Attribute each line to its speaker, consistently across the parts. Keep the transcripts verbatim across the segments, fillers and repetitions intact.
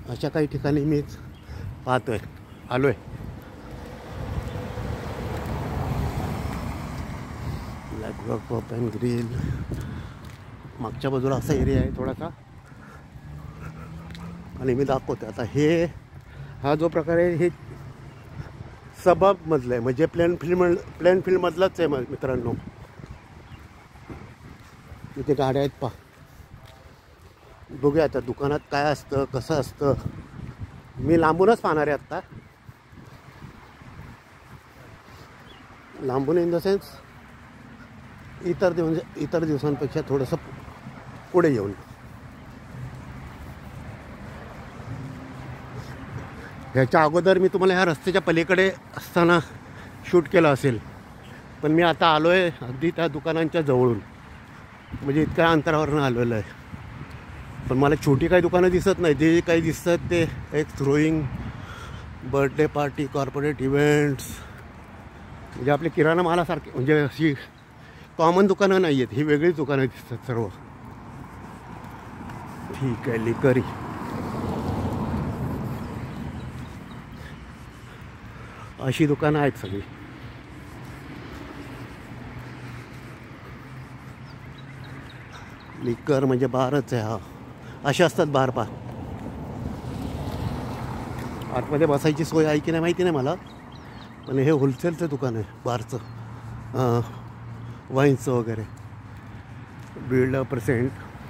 Speaker 1: अशा काही ठिकाणी मी पाहतोय, आलोय. Black Rock Pub and Grill. मागच्या बाजूला असा एरिया आहे थोडासा, आणि मी दाखवतो आता. हे हा जो प्रकार आहे हे सबअबमधलं आहे, म्हणजे प्लेन फील्ड प्लेन फील्डमधलंच आहे मित्रांनो. इथे गाड्या आहेत पहा. बघूया आता दुकानात काय असतं, कसं असतं. मी लांबूनच पाहणार आहे आत्ता, लांबून इन द सेन्स इतर दिवस इतर दिवसांपेक्षा थोडंसं पुढे येऊन. ह्याच्या अगोदर मी तुम्हाला ह्या रस्त्याच्या पलीकडे असताना शूट केलं असेल, पण मी आता आलो आहे अगदी त्या दुकानांच्या जवळून, म्हणजे इतक्या अंतरावरून आलेलं आहे. पण मला छोटी काही दुकानं दिसत नाही. जे काही दिसतात ते एक throwing, birthday party, corporate events, म्हणजे आपले किराणा मालासारखे, म्हणजे अशी कॉमन दुकानं नाही आहेत. ही वेगळीच दुकानं दिसतात सर्व. ठीक आहे. लिकरी, अशी दुकानं आहेत सगळी. लिकर म्हणजे बारच आहे. हा असे असतात बार. पा आतमध्ये बसायची सोय आहे की नाही माहिती नाही मला, पण हे होलसेलचं दुकान आहे बारचं, वाईन्सचं वगैरे. Build percent.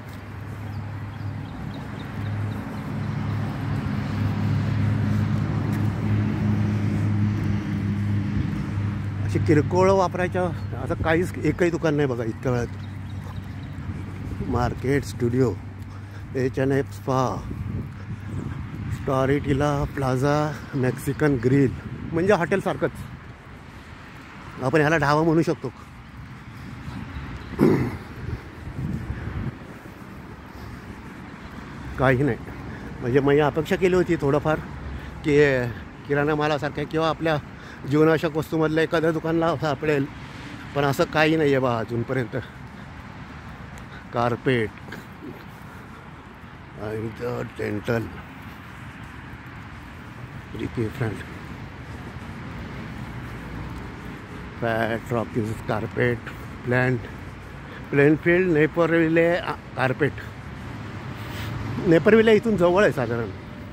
Speaker 1: अशी किरकोळ वापरायच्या असं काहीच एकही दुकान नाही बघा इतक्या वेळात. Market, studio, H N F spa, स्टॉरीटिला प्लाझा, मेक्सिकन ग्रिल, म्हणजे हॉटेलसारखंच. आपण ह्याला ढाबा म्हणू शकतो. काही नाही, म्हणजे मी अपेक्षा केली होती थोडंफार की किराणा मालासारख्या किंवा आपल्या जीवनावश्यक वस्तूमधलं एखाद्या दुकानला सापडेल, पण असं काही नाही आहे बा अजूनपर्यंत. कार्पेट आणि dental, front fat Rockies carpet, plant, Plainfield, Naperville carpet. Naperville इथून जवळ आहे साधारण,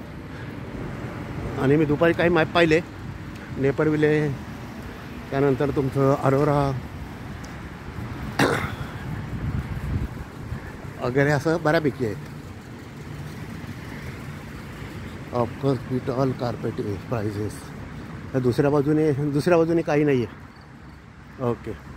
Speaker 1: आणि मी दुपारी काही मॅप पाहिले. नेपरविले, त्यानंतर तुमचं अरोरा वगैरे असं बऱ्यापैकी आहे. Of course with all carpet prices. दुसऱ्या बाजूने दुसऱ्या बाजूने काही नाही आहे. ओके.